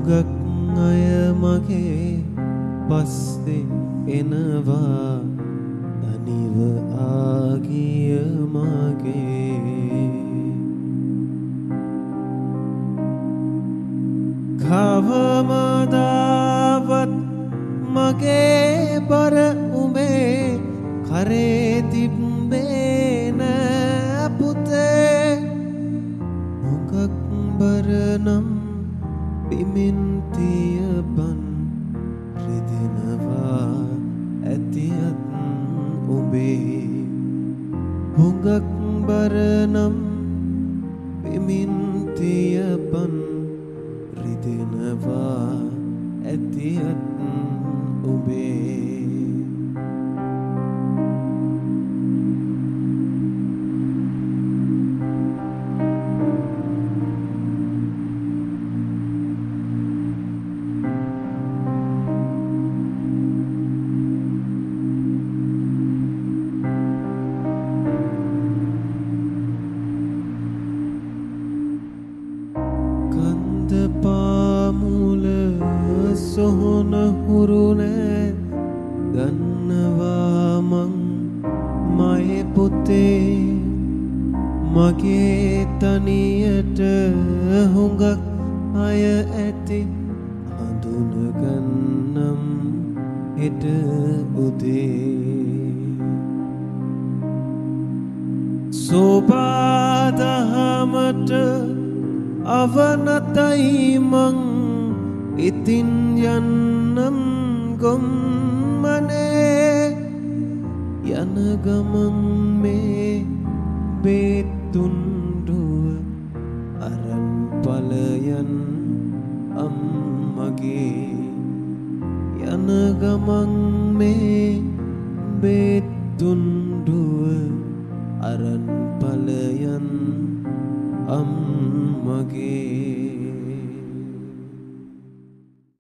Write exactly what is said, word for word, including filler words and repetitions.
හුඟක් අය මගේ පස්සේ එනවා තනිව ආගිය මගේ කවමදාවත් මගේ බර උඹේ කරේ තිබ්බේ නෑ පුතේ හුඟක් බර නම් බිමින් තියබන් රිදෙනවා ඇතියත් උඹේ හුඟක් බර නම් බිමින් තියබන් රිදෙනවා ඇතියත් උඹේ පාමුල සොහොන හුරුනෑ ගන්නවා මං මයේ පුතේ මගේ තනියට හුඟක් අය ඇති හඳුනගන්නම් හෙට උදේ සෝපාදහමට අවනතයි මං ඉතින් යන්නම් ගොම්මනේ යන ගමන් මේ බේතුන්ඩුව අරන් පලයන් අම්මගේ යන ගමන් මේ බේතුන්ඩුව අරන් පලයන් අම්මගේ